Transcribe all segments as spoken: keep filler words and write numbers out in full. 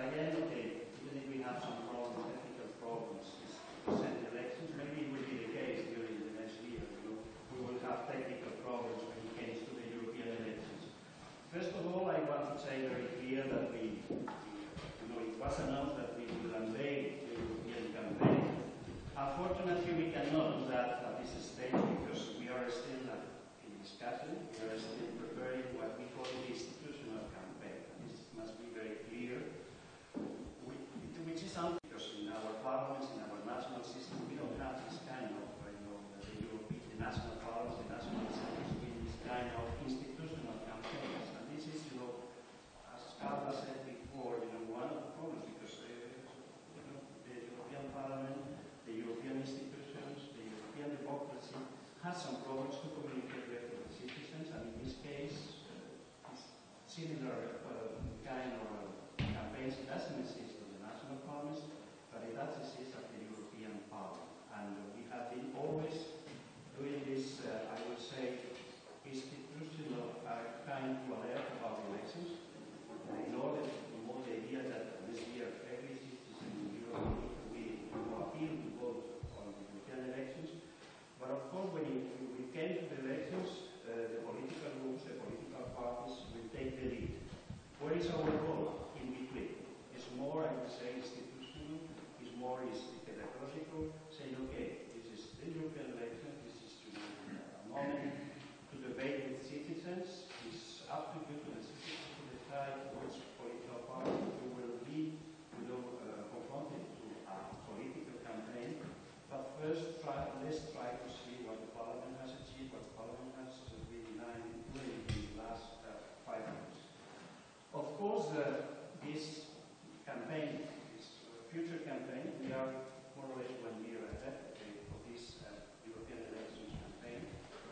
again, okay, even if we have some problems, technical problems, is to send elections, maybe it will be the case during the next year. You know, we will have technical problems when it comes to the European elections. First of all, I want to say very clear that we, you know, it was announced that we will unveil the European campaign. Unfortunately, we cannot do that at this stage because we are still in discussion. We are still preparing what we call the institutional campaign. This must be very clear. We, which is something because in our parliaments, in our national system, we don't have this kind of, you know, the European, the national parliaments, the national assemblies with this kind of institutional campaigns. And this is, you know, as Carla said before, you know, one of the problems because uh, you know, the European Parliament, the European institutions, the European democracy has some problems to communicate with the citizens, and in this case, uh, this similar uh, kind of uh, campaigns doesn't exist at the national parliaments, but it does exist at the European Parliament. And uh, we have been always doing this, uh, I would say, institutional uh, kind of alert about elections, in order to promote the idea that this year every citizen in Europe will appeal to vote on the European elections. But of course, when it, when we came to the elections, uh, the political groups, the political parties will take the lead. Where is our role in between? It's more, I would say, institutional, it's more is pedagogical, saying, okay, this is the European election, this is you know, a moment to debate with citizens, it's up to you, to the citizens, to decide which political party you will be you know, uh, confronted to a political campaign. But first, try, let's try to see what the Parliament has achieved, what the Parliament has been doing in the last uh, five years. Of course, uh, this campaign, this uh, future campaign, we are more or less one year ahead okay, of this uh, European elections campaign.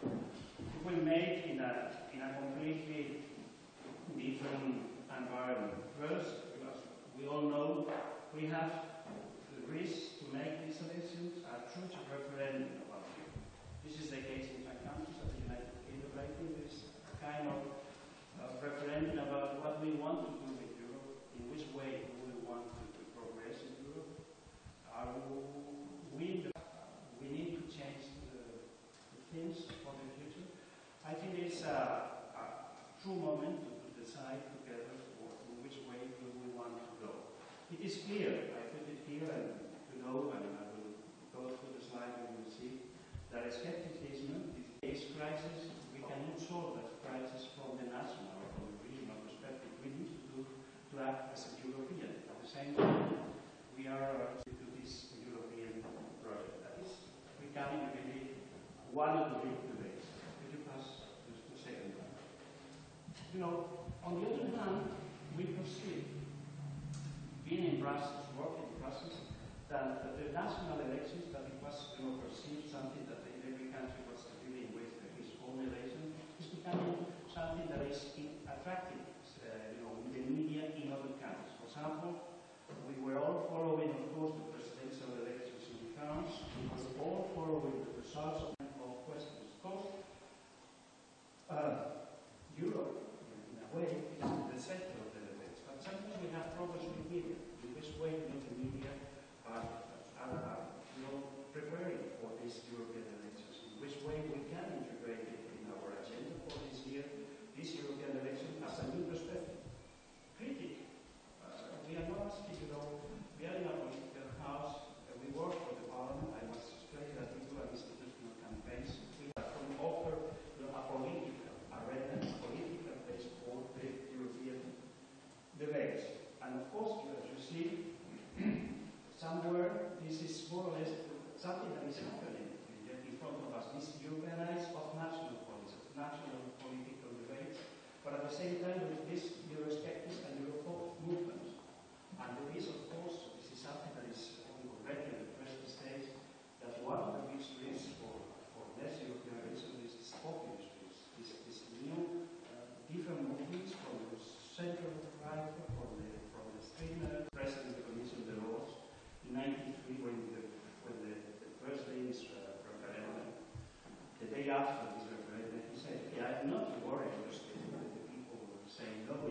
It will be made in a, in a completely different environment. First, we all know we have the risk to make these elections a true referendum about it. This is the case in some countries of the United Kingdom. I think there is a kind of uh, referendum about what we want to do with Europe, in which way we want to, to progress in Europe. Are we, we need to change the, the things for the future. I think it's a, a true moment to, to decide together for, in which way do we want to go. It is clear, I put it here and to know, and I will go through the slide and you will see, that skepticism, this crisis, we cannot solve that crisis from the national or from the regional perspective. We need to do to act as a European. At the same time, we are uh, to this European project. That is becoming really one of the big debates. Could you pass just a second? You know, on the other hand, we perceive, being in Brussels, working in Brussels, that, that the national elections, that it was you know, perceived something that in every country was dealing with his own election, is becoming something that is attractive, uh, you know, in the media in other countries. For example, we were all following, of course, the presidential elections in France. We were all following the results of questions. Of course, uh, Europe, in a way, is the center of the debates. But sometimes we have problems with media. In which way you know, the media are, are, are you know, preparing for these European elections? In which way we can integrate it in our agenda for this year, this European election, as a new perspective? Critic. Uh, we are not asking, you know, we are in a political house, uh, we work for the Parliament. I must explain that we do an institutional campaigns. We have to offer you know, a political arena, a political place for the European debates. And of course, as you see, somewhere this is more or less something that is happening in front of us. This Europeanized of national politics, national political debates, but at the same time with this Eurosceptic and Europhobic movement. And there is, of course, this is something that is already at the present stage, that one of the big risks for, for less European reason is this populist risk, this, this new uh, different movements from the center right, from the from the extreme President of the Commission de Roos in ninety-three when the when the, the first day is uh, referendum, the day after this referendum, he said, yeah, I'm not worried because the, the people were saying no,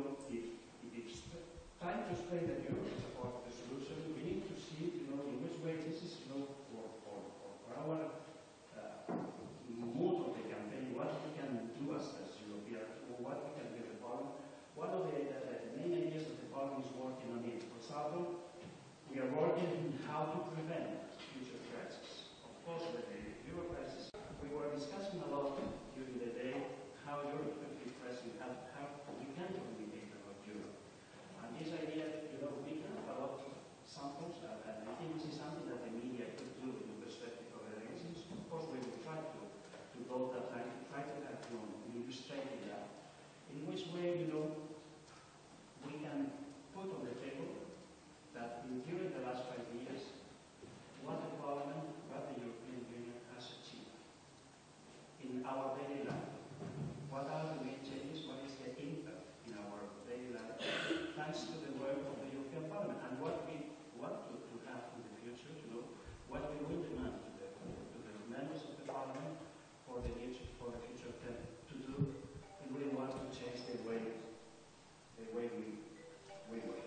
know, if, if it's trying to explain that Europe is a part of the solution, we need to see, you know, in which way this is, you know, for, for, for our uh, mood of the campaign, what we can do as, as Europeans, or what we can do at the Parliament. One of the, the, the main ideas that the Parliament is working on is, for example, we are working on how to prevent future crises. Of course, with the Euro crisis, we were discussing a lot during the day how Europe could be present, how, how we can communicate about Europe. And this idea, you know, we can have a lot of samples, and, and I think this is something that the media could do in the perspective of elections. Of course, we will try to, to go that line, to try to have you know, illustrating that. In which way, you know, we can put on the table that during the last five years, what the Parliament, what the European Union has achieved in our daily life. What are the main changes? What is the impact in our daily life thanks to the work of the European Parliament? And what we want to, to have in the future, you know, what we will demand to the, to the members of the Parliament for the future, for the future term to do, if we want to change the way, the way we, we work.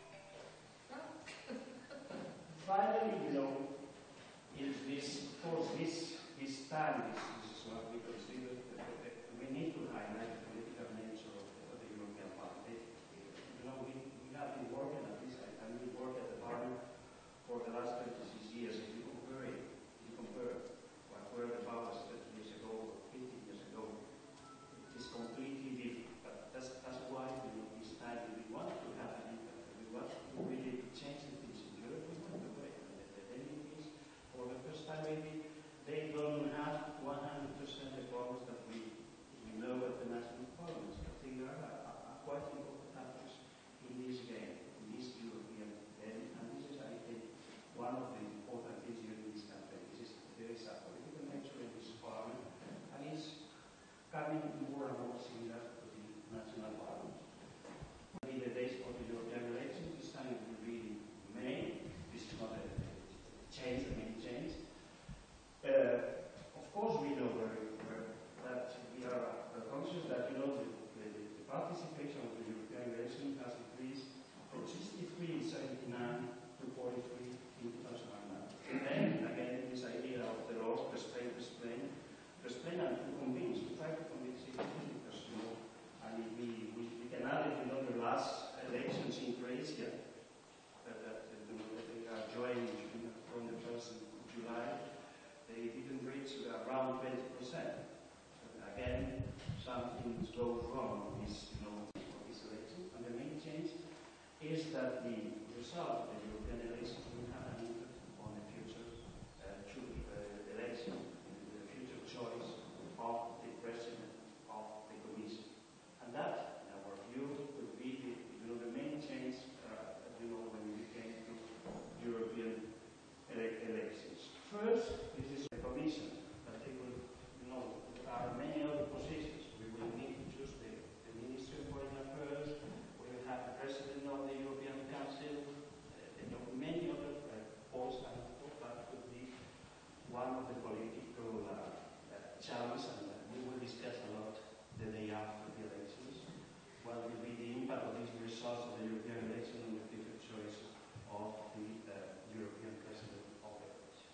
Finally, you know, is this, of course, this, this time, this, this is what we consider, uh, we need to highlight the political nature of the, of the European Parliament. You know, we, we have been working at this, I mean, we worked at the Parliament for the last twenty-six years. If you compare it, if you compare what were the powers thirty years ago, or fifty years ago, it is completely different. But that's, that's why, you know, this time we want to have an impact. We want to really change the things in Europe. We want to work. And the, the M Ps, for the first time maybe, they don't have one hundred percent the powers that we, we know at the national parliaments. I think there are, are, are quite important actors in this game, in this European game. And this is, I think, one of the important things during this campaign. This is, there is a political nature in this parliament, and it's coming more and more similar to the national parliament. In the days of the European elections, this time it will be May. This is not a change, the main change. Uh, of course, we know very well that we are uh, conscious that, you know, the, the, the participation of the European elections has increased from sixty-three in seventy-nine to forty-three in two thousand nine. And then, again, this idea of the laws, restrain, restrain, restrain, and to convince, to try to convince citizens, because, you know, and if we, we, we can add it, you know, the last elections in Croatia, that, that, you know, that they are joining from the first of July, they didn't reach around twenty percent. Again, something goes wrong with this, you know, for this election. And the main change is that the result of the European elections will have an impact on the future uh, uh, election, the future choice of the president of the Commission. And that, in our view, would be the, you know, the main change, uh, you know, when we came to European ele elections. First, this is the Commission, that they will, you know, there are many other positions. We will need to choose the, the Ministry of Foreign Affairs, we will have the President of the European Council, uh, you know, many other uh, posts, and that could be one of the political uh, uh, challenges, and uh, we will discuss a lot the day after the elections. What will be the impact of these results of the European election on the future choices of the uh, European President of the Commission?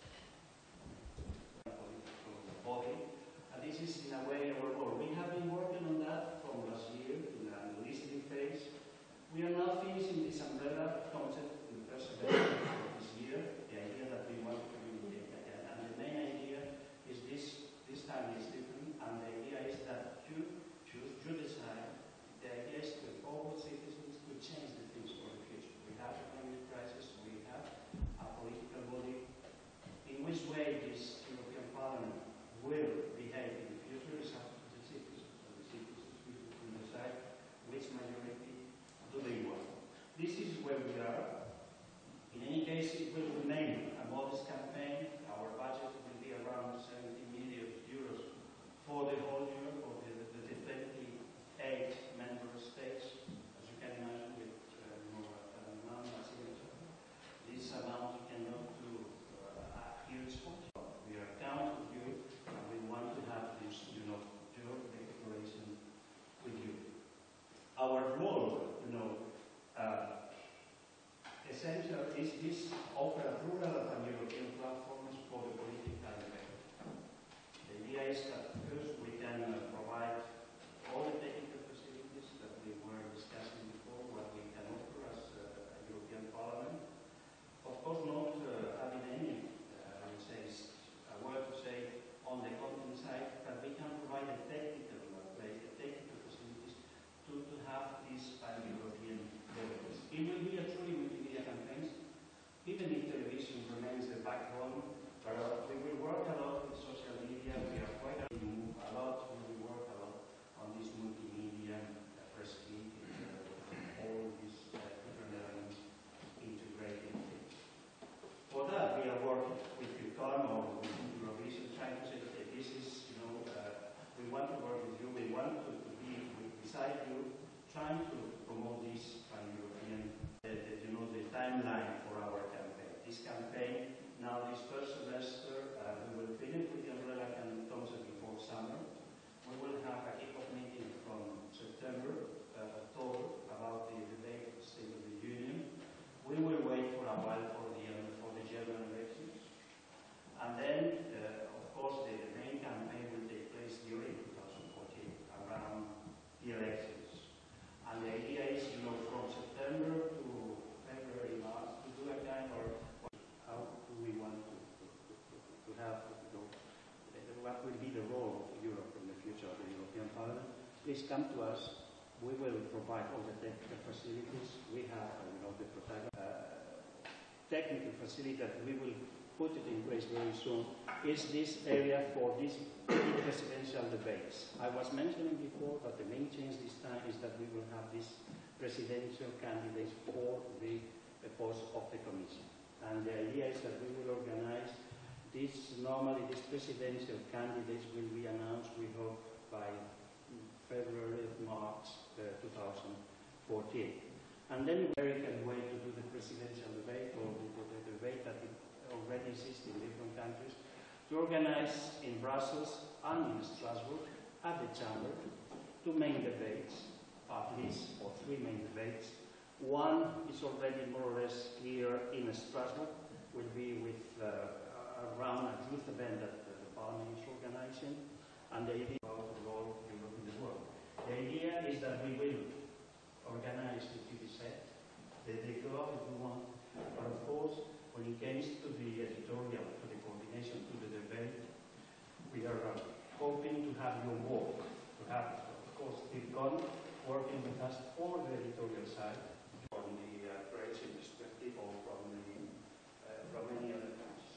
Political body. And this is, in a way, our goal. We have been working on that from last year in the listening phase. We are now finishing this umbrella concept in the first semester of this year, the idea that we want to communicate again. And the main idea is this, this time is different, and the idea is that you choose, you decide. The idea is to empower citizens to change is offer a plural and European platforms for the political debate. The idea is that first we can uh, provide all the technical facilities that we were discussing before, what we can offer as uh, a European Parliament. Of course, not uh, having any, uh, I would say, a word to say on the content side, but we can provide a technical place, the technical facilities to, to have these pan-European levels. It will be a truly multimedia campaign, even if television remains the backbone. But uh, we will work a lot with social media. We are quite a, move a lot. We will work a lot on this multimedia, uh, press kit, uh, all these uh, different elements integrated. For that, we are working with European or with Eurovision, trying to say, okay, this is, you know, uh, we want to work with you. We want to, to be beside you, trying to promote this pan-European, uh, you know, the timeline for our campaign. This campaign, now this first semester, uh, we will finish with the umbrella campaign concept before summer. We will have a kick-off meeting from September, uh, October, about the debate of the State of the Union. We will wait for a while for the, um, for the German elections. And then, uh, of course, the, the main campaign will take place during two thousand fourteen, around the elections. And the idea is, you know, from September to February, March, to do a kind of how do we want to, to, to, to have, you know, what will be the role of Europe in the future of the European Parliament. Please come to us. We will provide all the technical facilities. We have, uh, you know, the uh, technical facility that we will put it in place very soon. Is this area for these presidential debates? I was mentioning before that the main change this time is that we will have these presidential candidates for the, the post of the Commission. And the idea is that we will organize this. Normally, these presidential candidates will be announced, we hope, by February, March uh, two thousand fourteen. And then American way to do the presidential debate, or the, the, the debate that it already exists in different countries, to organize in Brussels and in Strasbourg at the chamber two main debates, at least, or three main debates. One is already more or less clear in Strasbourg, will be with uh, around a youth event that uh, the Parliament is organizing, and the idea about the role of Europe in the world. The idea is that we will organize the T V set, the decor if we want, but of course, when it comes to the editorial, to the coordination, to the debate, we are uh, hoping to have your work, to have, of course, Steve working with us for the editorial side, from the uh, creative perspective or from, the, uh, from any other countries.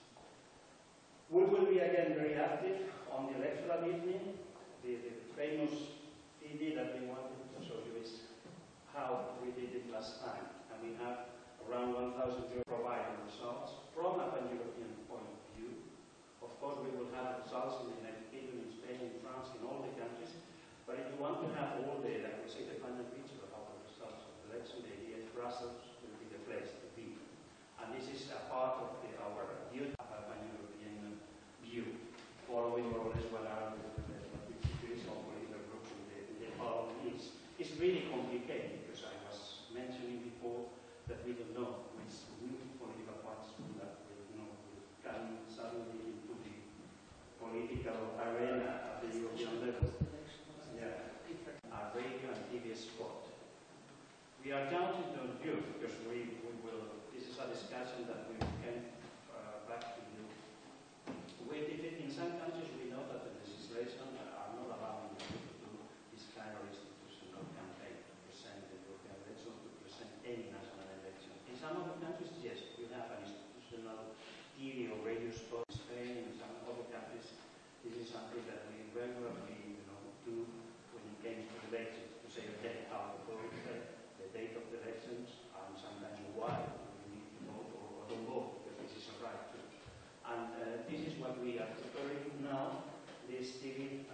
We will be again very active on the electoral evening. The, the famous T V that we wanted to show you is how we did it last time. And we have around one thousand euro provided results from a pan-European point of view. Of course, we will have results in the United Kingdom, in Spain, in France, in all the countries. But if you want to have all the, I would say, the final picture of our results of the election, the idea is Brussels will be the place to be. And this is a part of the, our view, a pan-European view, following more or less what are the, the, the situation of political groups in the, in the Parliament is. It's really complicated because I was mentioning before that we don't know which new political parties will, that will, you know, will come suddenly into the political arena at the European level. Yeah, a radio and T V spot. We are counting on you because we, we will, this is a discussion that we can uh, back to you. With, if it, in some countries we know that the legislation are not allowing you to do this kind of institutional campaign to present the European election, to present any national election. In some other countries, yes, you have an institutional T V or radio spot. In Spain, in some other countries, this is something that we regularly, you know, do when it comes to elections, to say, okay, how to vote, the date of the elections, and sometimes why we need to vote or, or don't vote, because this is a right too. And uh, this is what we are preparing now, this T V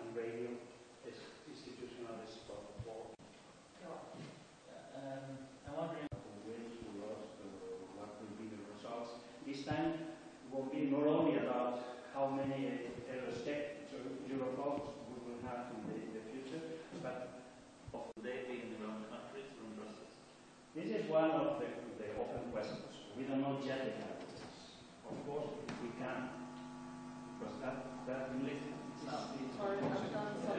we don't know yet the characters. Of course, if we can, because that, that in Lisbon, it's not, it's Or have done so